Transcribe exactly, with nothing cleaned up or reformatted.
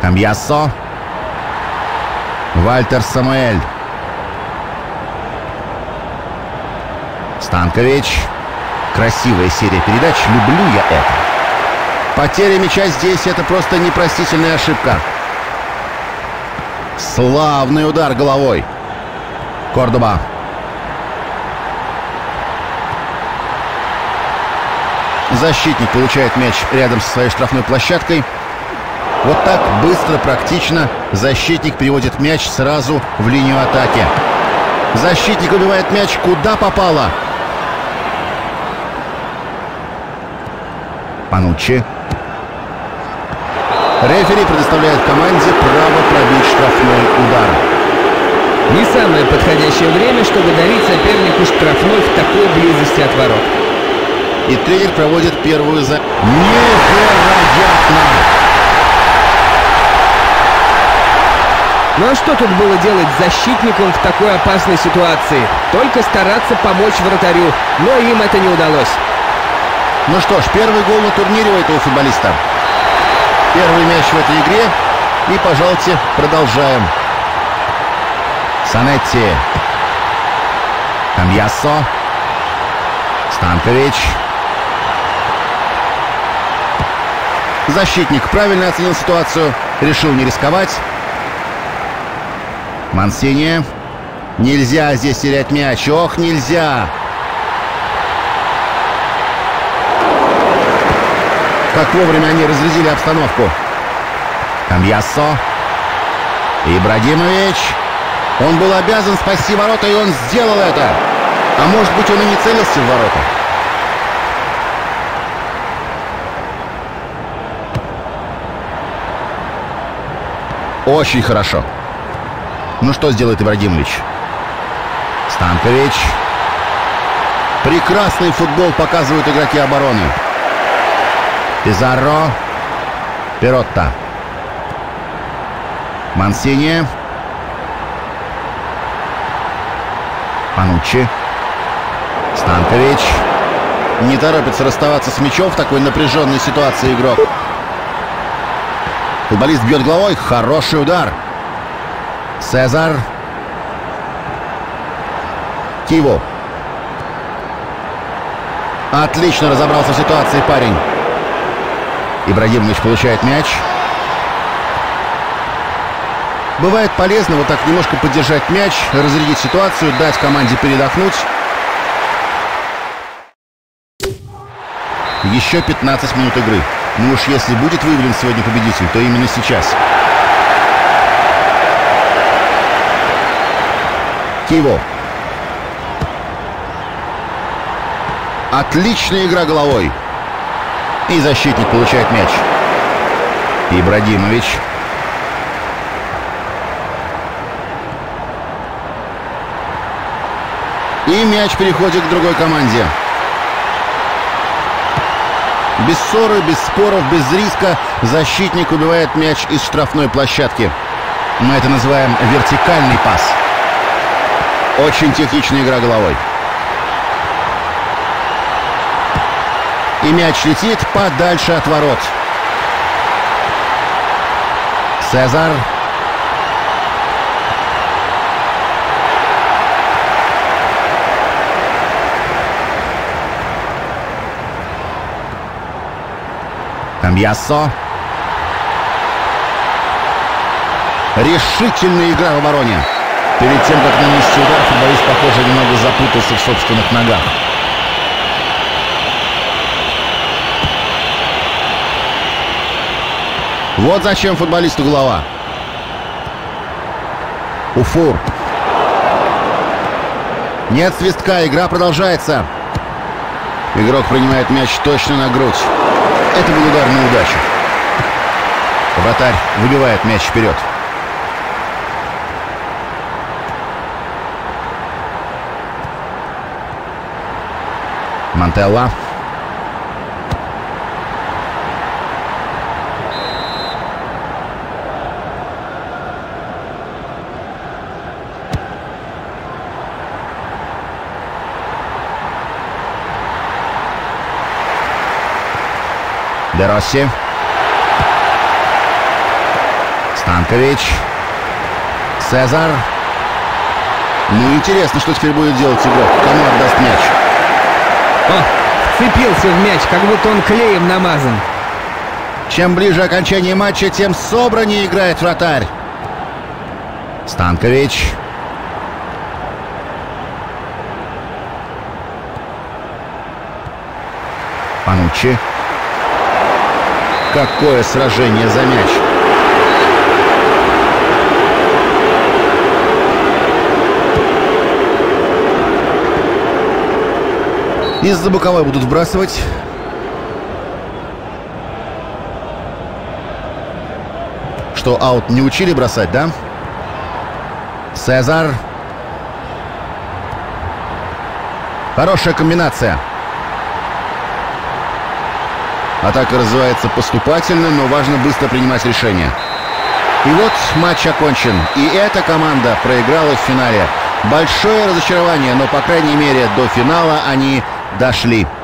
Камбьяссо. Вальтер Самуэль. Станкович. Красивая серия передач. Люблю я это. Потеря мяча здесь — это просто непростительная ошибка. Славный удар головой. Кордоба. Защитник получает мяч рядом со своей штрафной площадкой. Вот так быстро, практично защитник переводит мяч сразу в линию атаки. Защитник убивает мяч куда попало. Пануччи. Рефери предоставляет команде право пробить штрафной удар. Не самое подходящее время, чтобы дарить сопернику штрафной в такой близости от ворот. И тренер проводит первую за... Невероятно! Ну а что тут было делать защитникам в такой опасной ситуации? Только стараться помочь вратарю, но им это не удалось. Ну что ж, первый гол на турнире у этого футболиста. Первый мяч в этой игре. И, пожалуйте, продолжаем. Санетти. Камбьяссо. Станкович. Защитник правильно оценил ситуацию. Решил не рисковать. Мансини. Нельзя здесь терять мяч. Ох, нельзя. Как вовремя они разрядили обстановку. Камбьяссо. Ибрагимович. Он был обязан спасти ворота, и он сделал это. А может быть, он и не целился в ворота. Очень хорошо. Ну что сделает Ибрагимович? Станкович. Прекрасный футбол показывают игроки обороны. Пизарро. Перотта. Мансини. Пануччи. Станкович. Не торопится расставаться с мячом в такой напряженной ситуации игрок. Футболист бьет головой. Хороший удар. Сезар. Киво. Отлично разобрался в ситуации парень. Ибрагимович получает мяч. Бывает полезно вот так немножко поддержать мяч, разрядить ситуацию, дать команде передохнуть. Еще пятнадцать минут игры. Ну уж если будет выявлен сегодня победитель, то именно сейчас. Киво. Отличная игра головой. И защитник получает мяч. Ибрагимович. И мяч переходит к другой команде. Без ссоры, без споров, без риска защитник убивает мяч из штрафной площадки. Мы это называем вертикальный пас. Очень техничная игра головой. И мяч летит подальше от ворот. Сезар. Камбьяссо. Решительная игра в обороне. Перед тем, как нанести удар, футболист, похоже, немного запутался в собственных ногах. Вот зачем футболисту голова. Уфур. Нет свистка, игра продолжается. Игрок принимает мяч точно на грудь. Это был удар на удачу. Вратарь выбивает мяч вперед. Монтелло. Де Росси. Станкович. Цезар. Ну, интересно, что теперь будет делать игрок. Кому отдаст мяч? О, вцепился в мяч, как будто он клеем намазан. Чем ближе окончание матча, тем собраннее играет вратарь. Станкович. Пануччи. Какое сражение за мяч. Из-за боковой будут вбрасывать. Что, аут не учили бросать, да? Цезар. Хорошая комбинация. Атака развивается поступательно, но важно быстро принимать решения. И вот матч окончен. И эта команда проиграла в финале. Большое разочарование, но, по крайней мере, до финала они дошли.